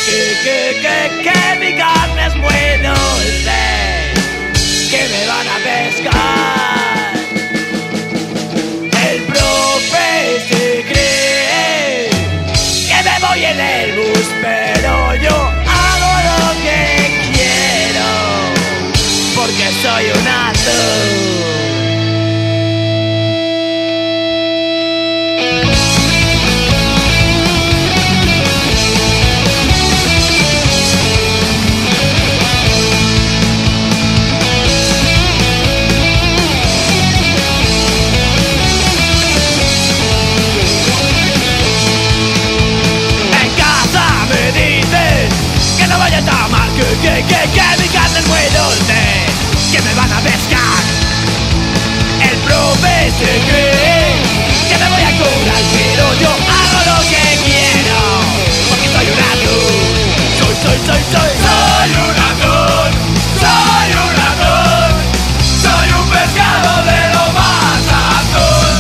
Que mi carne es muy dulce, que me van a pescar. El profe se cree que me voy en el bus, pero yo hago lo que quiero, porque soy un azul. Que mi carne es muy dulce, que me van a pescar. El profe se cree que me voy a curar, pero yo hago lo que quiero, porque soy un atún. Soy un atún. Soy un atún. Soy un pescado de lo más atún.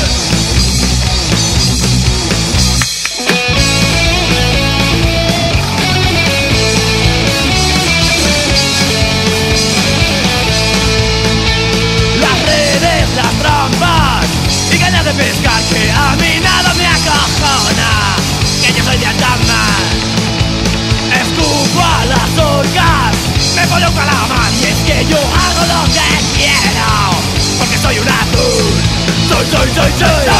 De pescar que a mí nada me acojona, que yo soy de altamar. Escupo a las orcas, me pollo un calamar, y es que yo hago lo que quiero, porque soy un atún. Soy